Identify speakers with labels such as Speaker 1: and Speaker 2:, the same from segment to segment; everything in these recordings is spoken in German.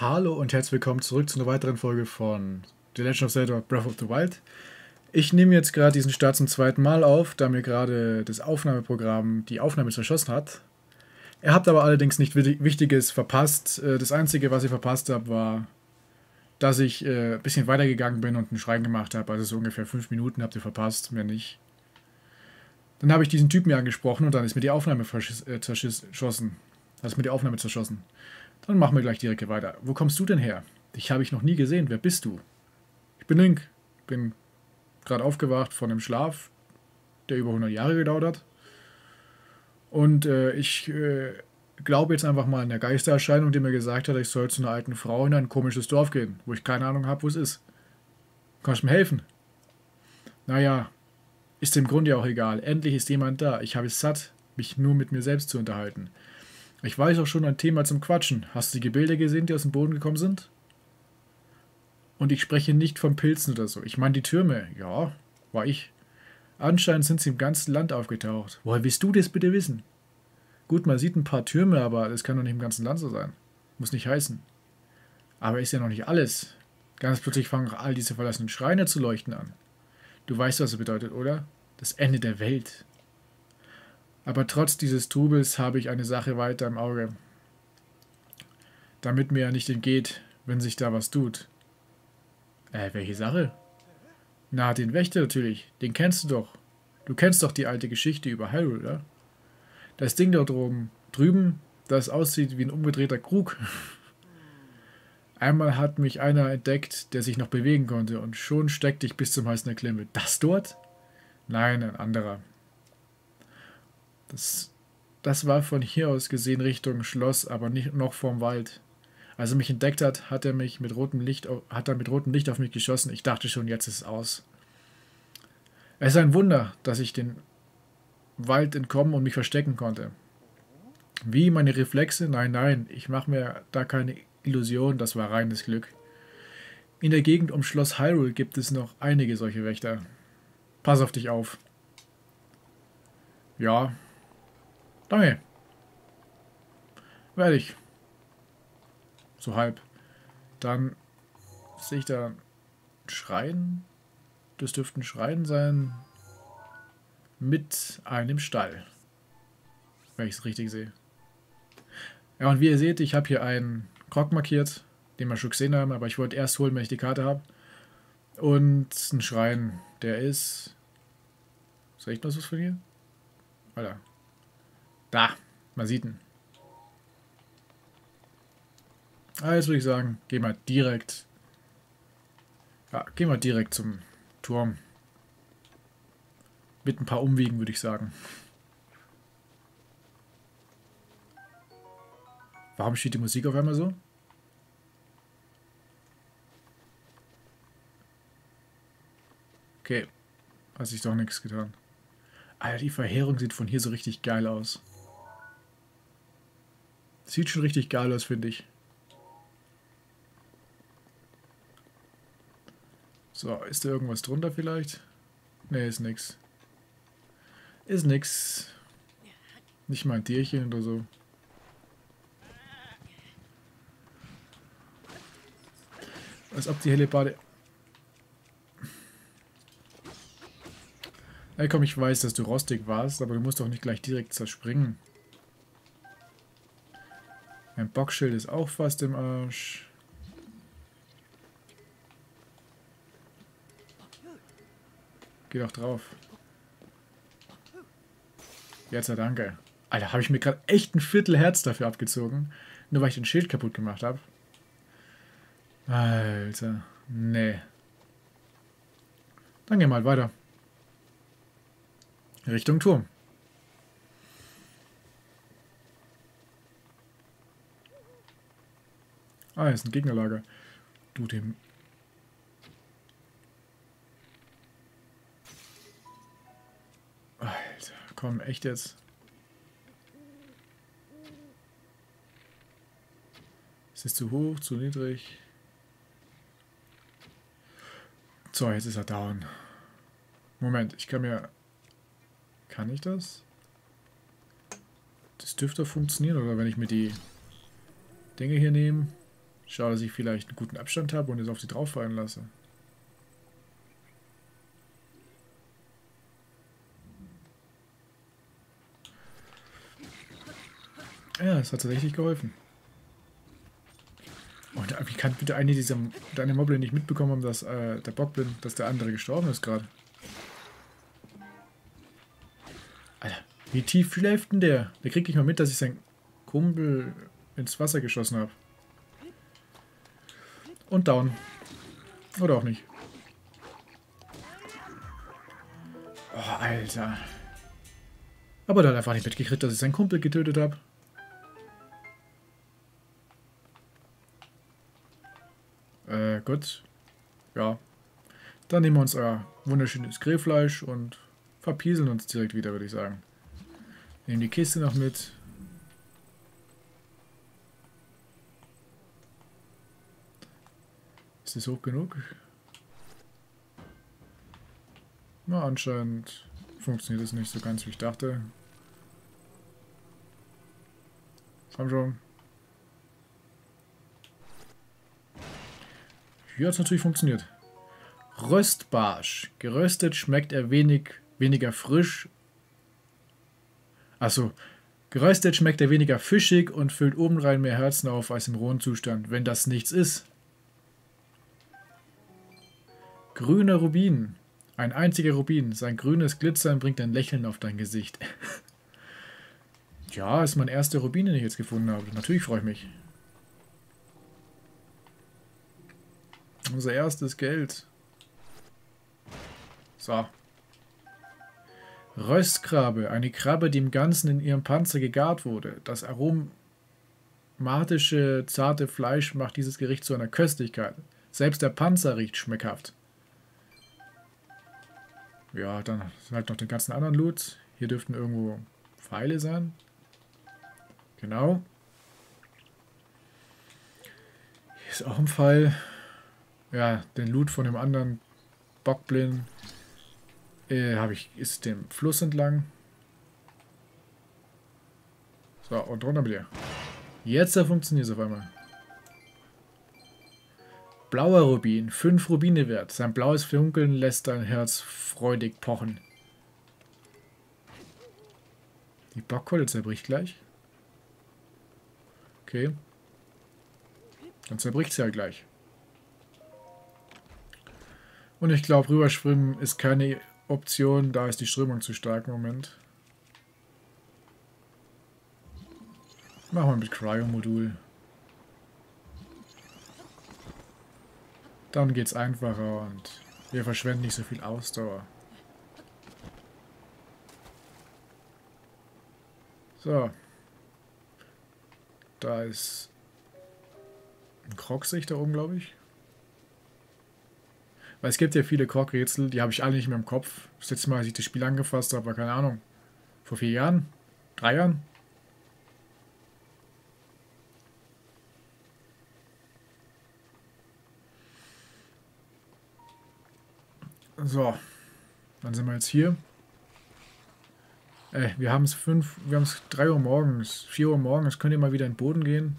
Speaker 1: Hallo und herzlich willkommen zurück zu einer weiteren Folge von The Legend of Zelda Breath of the Wild. Ich nehme jetzt gerade diesen Start zum zweiten Mal auf, da mir gerade das Aufnahmeprogramm die Aufnahme zerschossen hat. Ihr habt aber allerdings nicht Wichtiges verpasst. Das Einzige, was ich verpasst habe, war, dass ich ein bisschen weitergegangen bin und einen Schrein gemacht habe. Also so ungefähr 5 Minuten habt ihr verpasst, mehr nicht. Dann habe ich diesen Typen hier angesprochen und dann ist mir die Aufnahme zerschossen. Dann ist mir die Aufnahme zerschossen. Dann machen wir gleich direkt weiter. Wo kommst du denn her? Dich habe ich noch nie gesehen. Wer bist du? Ich bin Link. Bin gerade aufgewacht von einem Schlaf, der über 100 Jahre gedauert hat. Und ich glaube jetzt einfach mal an der Geistererscheinung, die mir gesagt hat, ich soll zu einer alten Frau in ein komisches Dorf gehen, wo ich keine Ahnung habe, wo es ist. Kannst du mir helfen? Naja, ist im Grunde auch egal. Endlich ist jemand da. Ich habe es satt, mich nur mit mir selbst zu unterhalten. Ich weiß auch schon ein Thema zum Quatschen. Hast du die Gebilde gesehen, die aus dem Boden gekommen sind? Und ich spreche nicht von Pilzen oder so. Ich meine die Türme. Ja, war ich. Anscheinend sind sie im ganzen Land aufgetaucht. Woher willst du das bitte wissen? Gut, man sieht ein paar Türme, aber das kann doch nicht im ganzen Land so sein. Muss nicht heißen. Aber ist ja noch nicht alles. Ganz plötzlich fangen auch all diese verlassenen Schreine zu leuchten an. Du weißt, was das bedeutet, oder? Das Ende der Welt. Aber trotz dieses Trubels habe ich eine Sache weiter im Auge. Damit mir ja nicht entgeht, wenn sich da was tut. Welche Sache? Na, den Wächter natürlich. Den kennst du doch. Du kennst doch die alte Geschichte über Hyrule, oder? Das Ding da drüben, das aussieht wie ein umgedrehter Krug. Einmal hat mich einer entdeckt, der sich noch bewegen konnte, und schon steckte ich bis zum Hals in der Klemme. Das dort? Nein, ein anderer. Das war von hier aus gesehen Richtung Schloss, aber nicht noch vorm Wald. Als er mich entdeckt hat, hat er mit rotem Licht auf mich geschossen. Ich dachte schon, jetzt ist es aus. Es ist ein Wunder, dass ich den Wald entkommen und mich verstecken konnte. Wie meine Reflexe? Nein, ich mache mir da keine Illusion, das war reines Glück. In der Gegend um Schloss Hyrule gibt es noch einige solche Wächter. Pass auf dich auf. Ja, danke. Werde ich. So halb. Dann sehe ich da einen Schrein. Das dürfte ein Schrein sein. Mit einem Stall. Wenn ich es richtig sehe. Ja, und wie ihr seht, ich habe hier einen Krog markiert, den wir schon gesehen haben, aber ich wollte erst holen, wenn ich die Karte habe. Und ein Schrein, der ist... Soll ich noch was von hier? Alter. Da, man sieht ihn. Jetzt würde ich sagen, gehen wir direkt zum Turm. Mit ein paar Umwegen, würde ich sagen. Warum steht die Musik auf einmal so? Okay, hat sich doch nichts getan. Alter, die Verheerung sieht von hier so richtig geil aus. Sieht schon richtig geil aus, finde ich. So, ist da irgendwas drunter vielleicht? Ne, ist nix. Ist nix. Nicht mal ein Tierchen oder so. Als ob die Hellebarde... Ey, komm, ich weiß, dass du rostig warst, aber du musst doch nicht gleich direkt zerspringen. Mein Bockschild ist auch fast im Arsch. Geh doch drauf. Jetzt ja, danke. Alter, habe ich mir gerade echt ein Viertelherz dafür abgezogen. Nur weil ich den Schild kaputt gemacht habe. Alter. Nee. Dann gehen wir mal weiter. Richtung Turm. Ah, hier ist ein Gegnerlager. Du dem... Alter, komm, echt jetzt? Ist es zu hoch, zu niedrig? So, jetzt ist er down. Moment, ich kann mir... Kann ich das? Das dürfte funktionieren, oder wenn ich mir die Dinge hier nehme. Schau, dass ich vielleicht einen guten Abstand habe und es auf sie drauf fallen lasse. Ja, das hat tatsächlich geholfen. Und wie kann bitte eine Moblin nicht mitbekommen haben, dass der Bockblin, dass der andere gestorben ist gerade? Alter, wie tief schläft denn der? Der kriegt nicht mal mit, dass ich seinen Kumpel ins Wasser geschossen habe. Und down. Oder auch nicht. Oh, Alter. Aber der hat einfach nicht mitgekriegt, dass ich seinen Kumpel getötet habe. Gut. Ja. Dann nehmen wir uns euer wunderschönes Grillfleisch und verpieseln uns direkt wieder, würde ich sagen. Nehmen die Kiste noch mit. Ist das hoch genug? Na, anscheinend funktioniert es nicht so ganz, wie ich dachte. Komm schon. Hier hat es natürlich funktioniert. Röstbarsch. Geröstet schmeckt er weniger frisch. Achso. Geröstet schmeckt er weniger fischig und füllt obendrein mehr Herzen auf als im rohen Zustand, wenn das nichts ist. Grüner Rubin. Ein einziger Rubin. Sein grünes Glitzern bringt ein Lächeln auf dein Gesicht. Ja, ist mein erster Rubin, den ich jetzt gefunden habe. Natürlich freue ich mich. Unser erstes Geld. So. Röstkrabbe. Eine Krabbe, die im Ganzen in ihrem Panzer gegart wurde. Das aromatische, zarte Fleisch macht dieses Gericht zu einer Köstlichkeit. Selbst der Panzer riecht schmeckhaft. Ja, dann sind halt noch den ganzen anderen Loot. Hier dürften irgendwo Pfeile sein. Genau. Hier ist auch ein Pfeil. Ja, den Loot von dem anderen Bockblin ist dem Fluss entlang. So, und runter mit dir. Jetzt funktioniert es auf einmal. Blauer Rubin, 5 Rubine wert. Sein blaues Funkeln lässt dein Herz freudig pochen. Die Bockkohle zerbricht gleich. Okay. Dann zerbricht sie halt gleich. Und ich glaube, rüberschwimmen ist keine Option, da ist die Strömung zu stark im Moment. Machen wir mit Cryo-Modul. Dann geht's einfacher und wir verschwenden nicht so viel Ausdauer. So. Da ist ein Krog-Sicht da oben, glaube ich. Weil es gibt ja viele Krog-Rätsel, die habe ich alle nicht mehr im Kopf. Das letzte Mal, als ich das Spiel angefasst habe, war keine Ahnung. Vor 4 Jahren? 3 Jahren? So. Dann sind wir jetzt hier. Wir haben es 3 Uhr morgens, 4 Uhr morgens, könnt ihr mal wieder in den Boden gehen.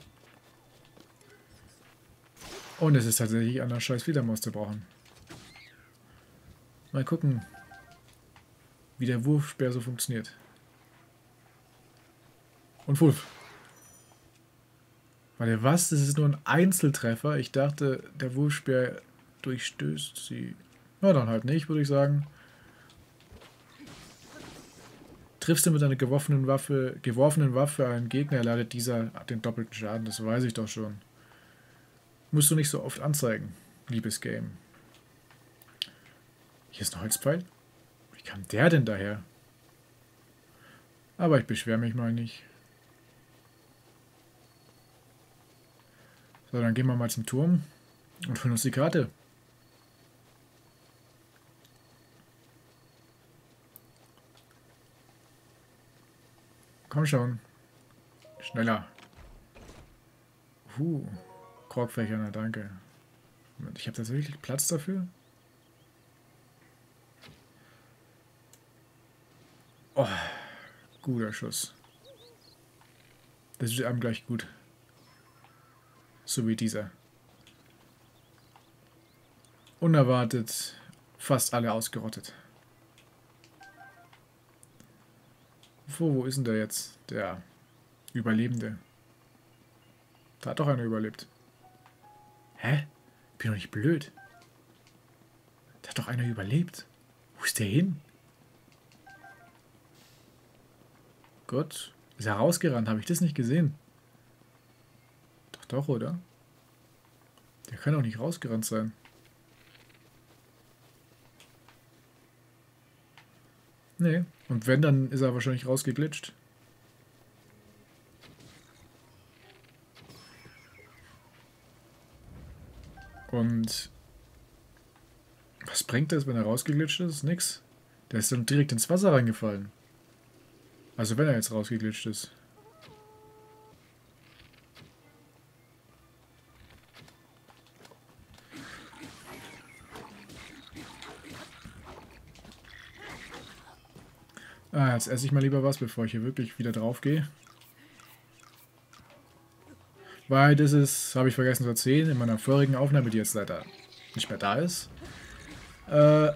Speaker 1: Und es ist tatsächlich an der scheiß Fledermaus zu brauchen. Mal gucken, wie der Wurfspeer so funktioniert. Und Wurf. Warte, was? Das ist nur ein Einzeltreffer. Ich dachte, der Wurfspeer durchstößt sie. Na, dann halt nicht, würde ich sagen. Triffst du mit einer geworfenen Waffe einen Gegner, erleidet dieser den doppelten Schaden. Das weiß ich doch schon. Musst du nicht so oft anzeigen, liebes Game. Hier ist ein Holzpfeil. Wie kam der denn daher? Aber ich beschwere mich mal nicht. So, dann gehen wir mal zum Turm und holen uns die Karte. Komm schon. Schneller. Korkfächer, na danke. Ich habe tatsächlich Platz dafür. Oh, guter Schuss. Das ist einem gleich gut. So wie dieser. Unerwartet fast alle ausgerottet. Wo ist denn der jetzt? Der Überlebende. Da hat doch einer überlebt. Hä? Bin doch nicht blöd. Da hat doch einer überlebt. Wo ist der hin? Gott. Ist er rausgerannt? Habe ich das nicht gesehen? Doch, oder? Der kann doch nicht rausgerannt sein. Nee. Und wenn, dann ist er wahrscheinlich rausgeglitscht. Und was bringt das, wenn er rausgeglitscht ist? Nix. Der ist dann direkt ins Wasser reingefallen. Also wenn er jetzt rausgeglitscht ist. Jetzt esse ich mal lieber was, bevor ich hier wirklich wieder drauf gehe. Weil das ist, habe ich vergessen zu erzählen, in meiner vorigen Aufnahme, die jetzt leider nicht mehr da ist. Da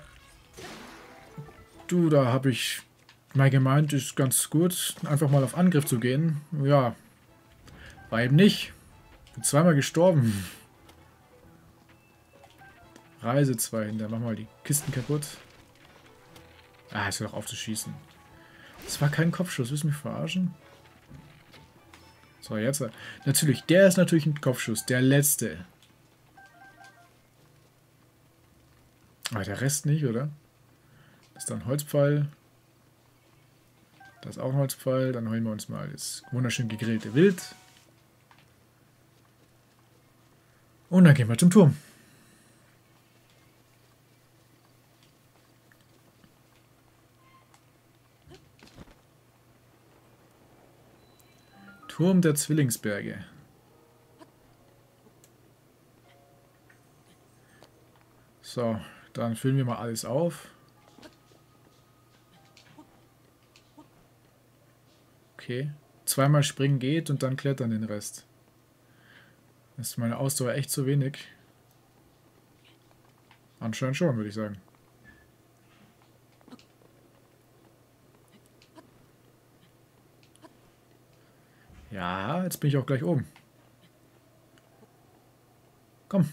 Speaker 1: habe ich mal gemeint, ist ganz gut, einfach mal auf Angriff zu gehen. Ja, war eben nicht. Bin zweimal gestorben. Reise 2 hinter, mach mal die Kisten kaputt. Jetzt hör doch auf zu schießen. Das war kein Kopfschuss, willst du mich verarschen? So, jetzt. Natürlich, der ist natürlich ein Kopfschuss. Der letzte. Aber der Rest nicht, oder? Das ist dann ein Holzpfeil. Das ist auch ein Holzpfeil. Dann holen wir uns mal das wunderschön gegrillte Wild. Und dann gehen wir zum Turm. Turm der Zwillingsberge. So, dann füllen wir mal alles auf. Okay. Zweimal springen geht und dann klettern den Rest. Das ist meine Ausdauer echt zu wenig. Anscheinend schon, würde ich sagen. Ja, jetzt bin ich auch gleich oben. Komm.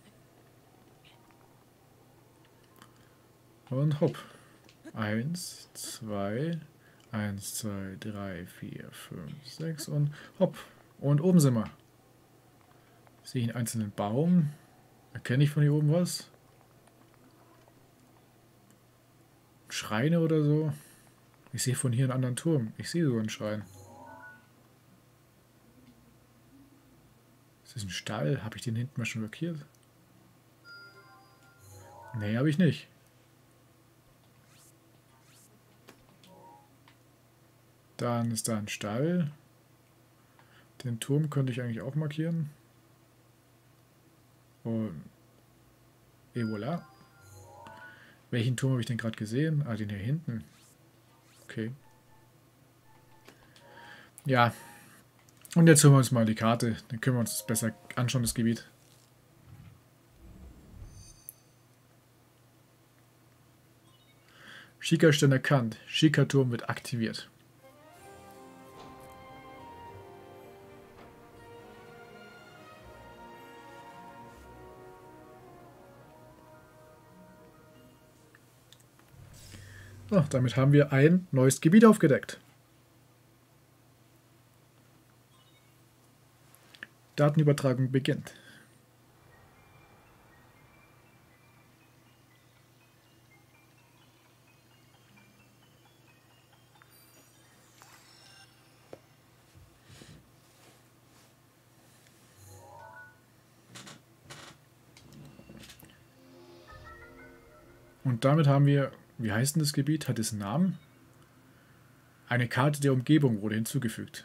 Speaker 1: Und hopp. 1, 2, 1, 2, 3, 4, 5, 6 und hopp. Und oben sind wir. Sehe ich einen einzelnen Baum? Erkenne ich von hier oben was? Schreine oder so? Ich sehe von hier einen anderen Turm. Ich sehe so einen Schrein. Ist das ein Stall? Habe ich den hinten mal schon markiert? Nee, habe ich nicht. Dann ist da ein Stall. Den Turm könnte ich eigentlich auch markieren. Und et voilà. Welchen Turm habe ich denn gerade gesehen? Ah, den hier hinten. Okay. Ja. Und jetzt holen wir uns mal die Karte. Dann können wir uns das besser anschauen, das Gebiet. Shika-Stern erkannt. Shika-Turm wird aktiviert. So, damit haben wir ein neues Gebiet aufgedeckt. Datenübertragung beginnt. Und damit haben wir, wie heißt denn das Gebiet? Hat es einen Namen? Eine Karte der Umgebung wurde hinzugefügt.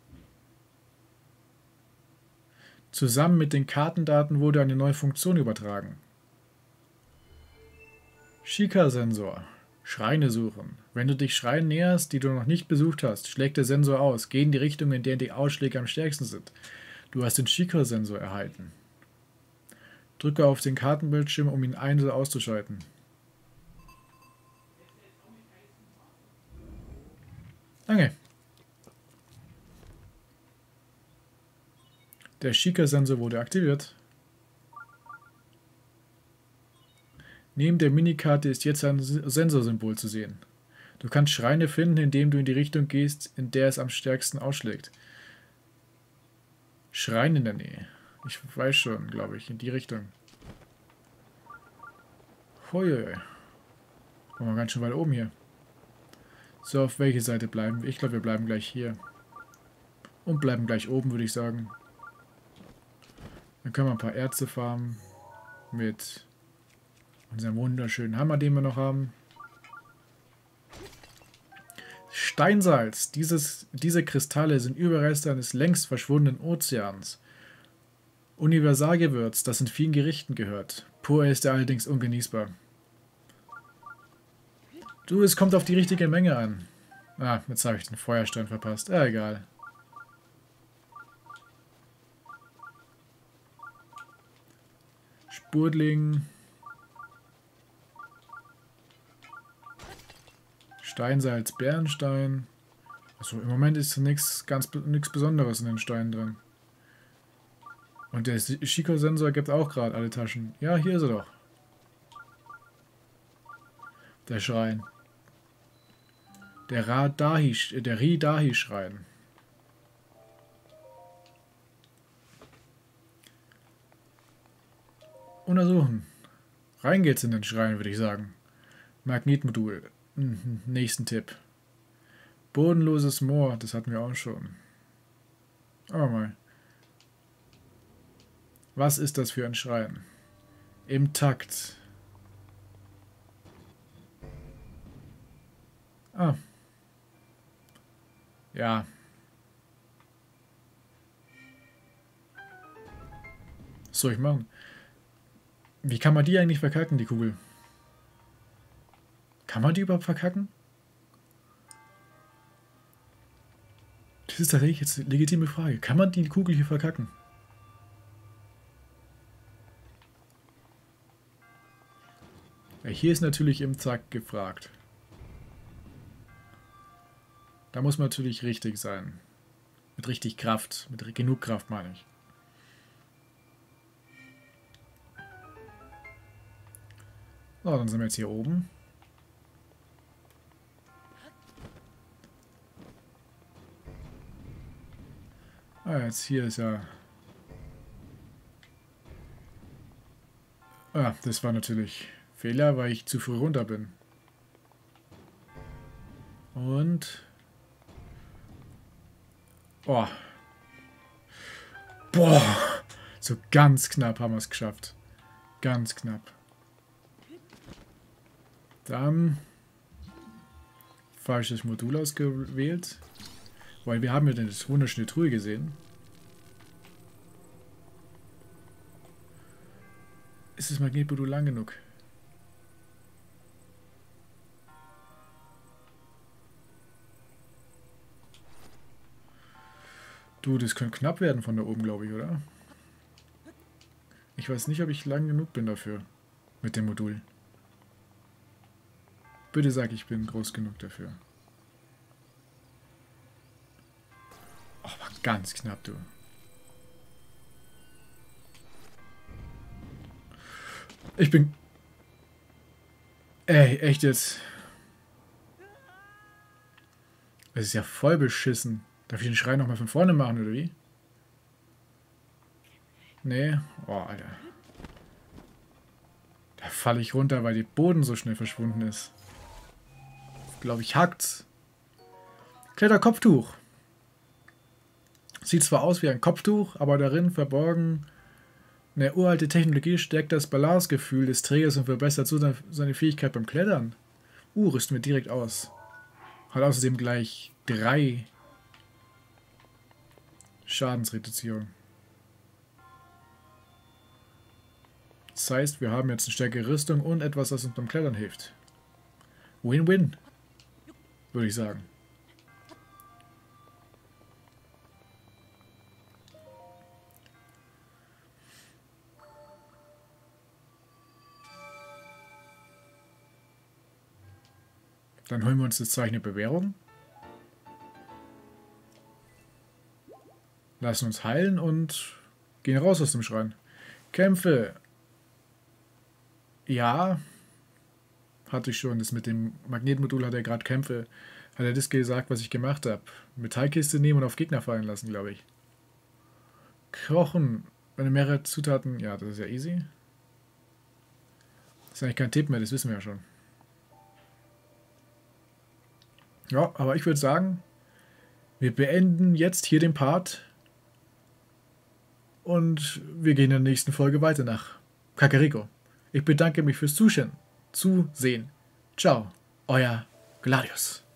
Speaker 1: Zusammen mit den Kartendaten wurde eine neue Funktion übertragen. Shika-Sensor. Schreine suchen. Wenn du dich Schreinen näherst, die du noch nicht besucht hast, schlägt der Sensor aus. Geh in die Richtung, in der die Ausschläge am stärksten sind. Du hast den Shika-Sensor erhalten. Drücke auf den Kartenbildschirm, um ihn ein- oder auszuschalten. Danke. Der Shika-Sensor wurde aktiviert. Neben der Minikarte ist jetzt ein Sensorsymbol zu sehen. Du kannst Schreine finden, indem du in die Richtung gehst, in der es am stärksten ausschlägt. Schrein in der Nähe. Ich weiß schon, glaube ich, in die Richtung. Hoi. Kommen wir ganz schön weit oben hier. So, auf welche Seite bleiben wir? Ich glaube, wir bleiben gleich hier. Und bleiben gleich oben, würde ich sagen. Dann können wir ein paar Erze farmen. Mit unserem wunderschönen Hammer, den wir noch haben. Steinsalz. Diese Kristalle sind Überreste eines längst verschwundenen Ozeans. Universalgewürz, das in vielen Gerichten gehört. Pur ist er allerdings ungenießbar. Du, es kommt auf die richtige Menge an. Ah, jetzt habe ich den Feuerstein verpasst. Egal. Spurdling. Steinsalz, Bernstein. Also im Moment ist nichts Besonderes in den Steinen drin. Und der Shiko-Sensor gibt auch gerade alle Taschen. Ja, hier ist er doch. Der Schrein. Der Ridahi-Schrein. Untersuchen. Rein geht's in den Schrein, würde ich sagen. Magnetmodul. Nächsten Tipp. Bodenloses Moor, das hatten wir auch schon. Aber mal. Was ist das für ein Schrein? Im Takt. Ah. Ja. Was soll ich machen? Wie kann man die eigentlich verkacken, die Kugel? Kann man die überhaupt verkacken? Das ist tatsächlich jetzt eine legitime Frage. Kann man die Kugel hier verkacken? Ja, hier ist natürlich im Zack gefragt. Da muss man natürlich richtig sein. Mit richtig Kraft. Mit genug Kraft, meine ich. So, dann sind wir jetzt hier oben. Ah, jetzt hier ist ja... Ah, das war natürlich Fehler, weil ich zu früh runter bin. Und... Oh. Boah. So ganz knapp haben wir es geschafft. Ganz knapp. Dann... Falsches Modul ausgewählt. Weil wir haben ja das wunderschöne Truhe gesehen. Ist das Magnetmodul lang genug? Du, das könnte knapp werden von da oben, glaube ich, oder? Ich weiß nicht, ob ich lang genug bin dafür. Mit dem Modul. Bitte sag, ich bin groß genug dafür. Oh, war ganz knapp, du. Ich bin... Ey, echt jetzt. Das ist ja voll beschissen. Darf ich den Schrei nochmal von vorne machen, oder wie? Nee. Oh, Alter. Da falle ich runter, weil der Boden so schnell verschwunden ist. Glaube ich, hackt's. Kletterkopftuch. Sieht zwar aus wie ein Kopftuch, aber darin verborgen eine uralte Technologie stärkt das Balancegefühl des Trägers und verbessert so seine Fähigkeit beim Klettern. Rüsten wir direkt aus. Hat außerdem gleich 3 Schadensreduzierung. Das heißt, wir haben jetzt eine stärkere Rüstung und etwas, das uns beim Klettern hilft. Win-win, würde ich sagen. Dann holen wir uns das Zeichen der Bewährung. Lassen uns heilen und gehen raus aus dem Schrein. Kämpfe. Ja, hatte ich schon. Das mit dem Magnetmodul hat er gerade Kämpfe. Hat er das gesagt, was ich gemacht habe. Metallkiste nehmen und auf Gegner fallen lassen, glaube ich. Kochen. Wenn du mehrere Zutaten. Ja, das ist ja easy. Das ist eigentlich kein Tipp mehr, das wissen wir ja schon. Ja, aber ich würde sagen, wir beenden jetzt hier den Part. Und wir gehen in der nächsten Folge weiter nach Kakariko. Ich bedanke mich fürs Zusehen. Ciao, euer Gladius.